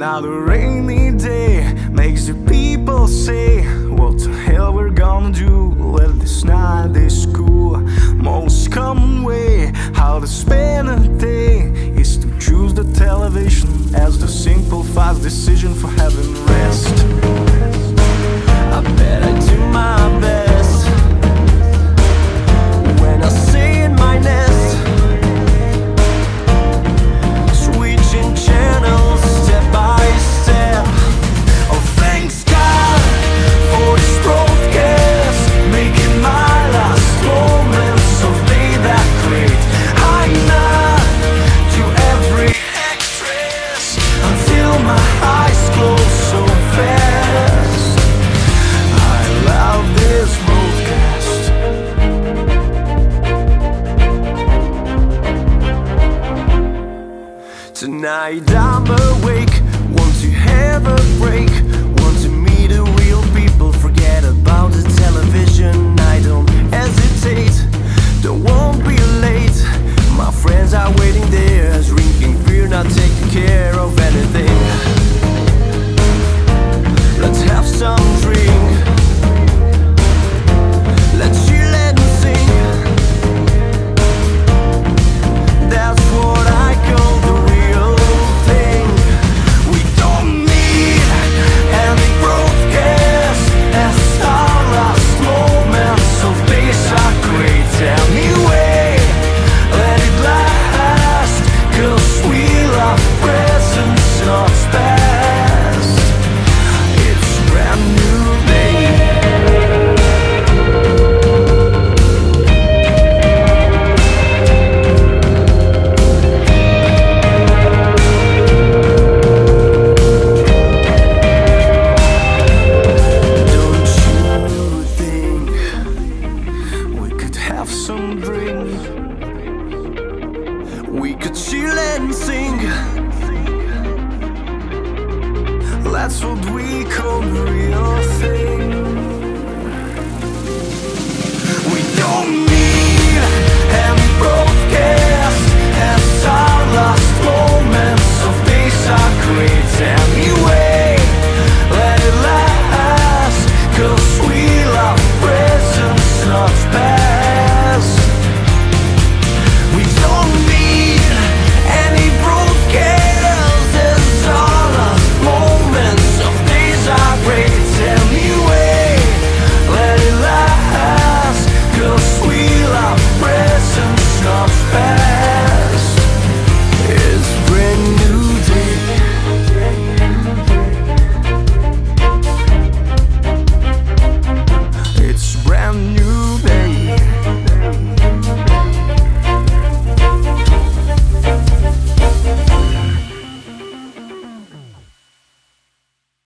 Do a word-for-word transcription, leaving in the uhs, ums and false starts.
Another rainy day makes the people say, what the hell we're gonna do? Well, this night is cool. Most common way how to spend a day is to choose the television as the simple fast decision for having rest. I bet I do my best when I say in my nest, switching channels step by step. Oh, thanks God for this broadcast, making my last moments of day that great. I'm not to every actress until my eyes close so fast. I love this broadcast. Tonight I'm awake, want to have a break, want to meet the real people, forget about the television. I don't hesitate, don't want to be late. My friends are waiting there, drinking beer, not taking care of anything. Let's have some drink, let's chill and sing. That's what I call the real thing. We don't need any broadcast, as our last moments of days are great anyway. Let it last, cause we love presents, not past. It's a brand new day. Don't you think we could have some drink? We could chill and sing. That's what we call the real thing. We don't need any broadcast, as our last moments of days are great and